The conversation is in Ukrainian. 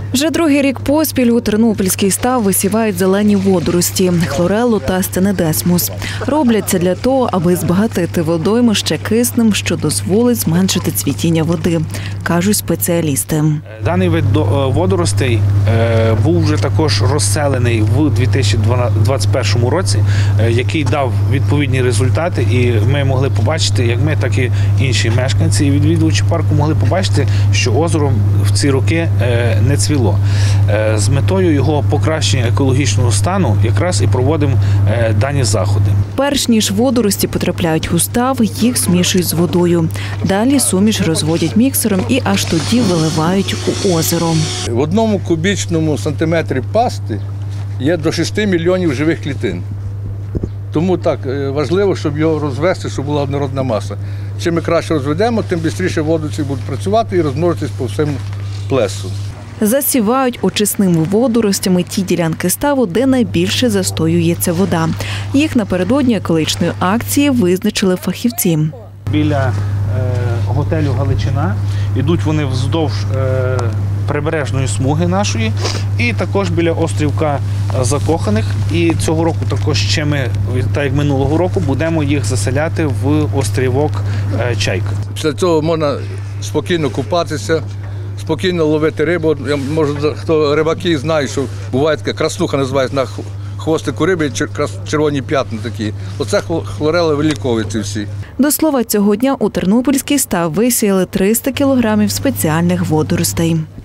Вже другий рік поспіль у Тернопільський став висівають зелені водорості – хлорелу та сценедесмус. Роблять це для того, аби збагатити водоймище киснем, що дозволить зменшити цвітіння води, кажуть спеціалісти. Даний вид водоростей був вже також розселений в 2021 році, який дав відповідні результати, і ми могли побачити, як ми, так і інші мешканці і відвідувачі парку могли побачити, що озеро в ці роки не цвіло. З метою його покращення екологічного стану якраз і проводимо дані заходи. Перш ніж водорості потрапляють у став, їх змішують з водою. Далі суміш розводять міксером і аж тоді виливають у озеро. В одному кубічному сантиметрі пасти є до 6 мільйонів живих клітин. Тому так важливо, щоб його розвести, щоб була однородна маса. Чим ми краще розведемо, тим швидше водорослі будуть працювати і розмножитись по всьому плесу. Засівають очисними водоростями ті ділянки ставу, де найбільше застоюється вода. Їх напередодні екологічної акції визначили фахівці. Біля готелю «Галичина» йдуть вони вздовж прибережної смуги нашої і також біля острівка Закоханих. І цього року також ще ми, так як минулого року, будемо їх заселяти в острівок Чайка. Після цього можна спокійно купатися, спокійно ловити рибу. Може, хто рибаки знає, що буває така краснуха, називається, на хвостику риби червоні п'ятна такі. Оце хлорела виліковується всі. До слова, цього дня у Тернопільський став висіяли 300 кілограмів спеціальних водоростей.